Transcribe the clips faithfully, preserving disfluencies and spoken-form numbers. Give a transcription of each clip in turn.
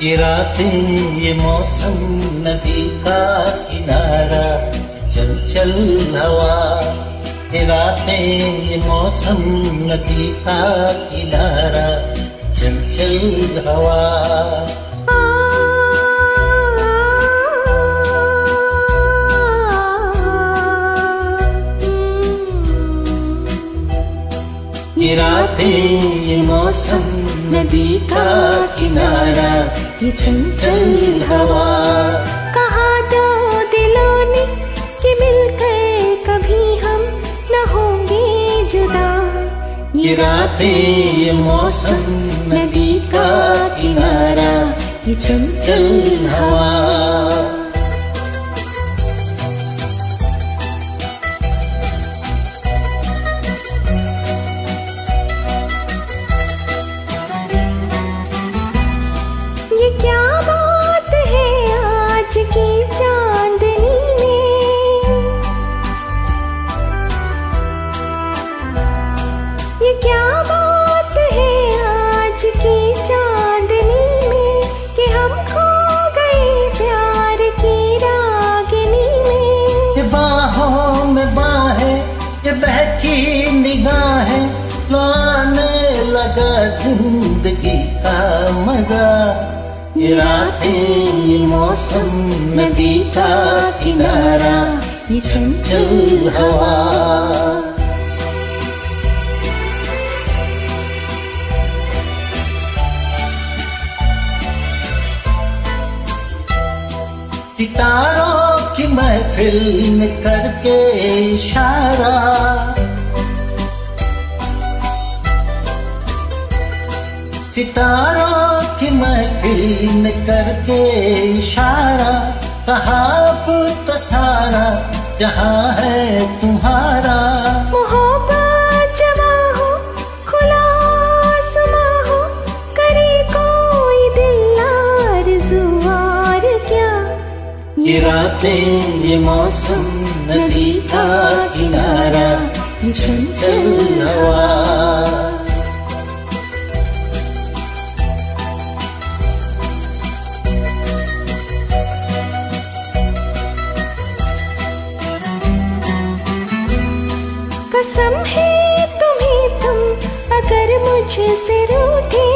ये रातें ये मौसम नदी का किनारा चंचल हवा। ये रातें ये मौसम नदी का किनारा चंचल हवा। ये रातें ये मौसम नदी का किनारा ये चंचल हवा। कहा दो दिलों ने कि मिलकर कभी हम न होंगे जुदा। ये रातें ये मौसम नदी का किनारा ये चंचल हवा। ये क्या बात है आज की चांदनी में, ये क्या बात है आज की चांदनी में कि हम खो गए प्यार की रागिनी में। ये बाहों में बाहें ये बहकी निगाहें लाने लगा जिंदगी का मजा। ये रातें ये मौसम नदी का किनारा ये चंचल हवा। सितारों की महफिल में करके इशारा, सितारों की महफिल में करके इशारा कहा अब तो सारा जहां है तुम्हारा। मोहब्बत जवां हो खुला आसमां हो करे कोई दिल आरज़ुआर क्या। ये रातें ये मौसम नदी का किनारा ये चंचल हवा। कसम है तुम्हें तुम अगर मुझसे रूठे,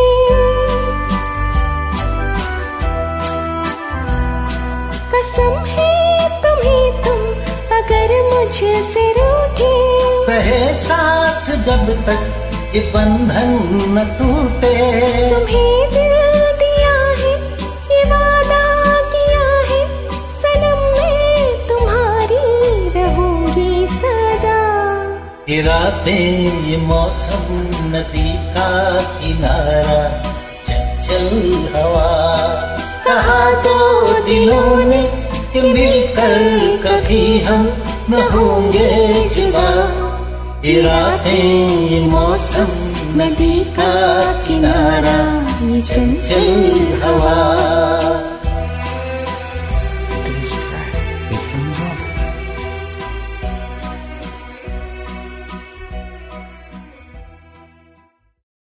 कसम है तुम्हें तुम अगर मुझसे रूठे। रहे सांस जब तक ये बंधन न टूटे, तुम्हें दिल दिया है ये वादा किया है सनम मैं तुम्हारी रहूंगी सदा। ये रातें ये मौसम नदी का किनारा चंचल हवा। कहा दो दिलों ने कि मिलकर कभी हम न होंगे जुदा। ये रातें ये मौसम नदी का किनारा ये चंचल हवा।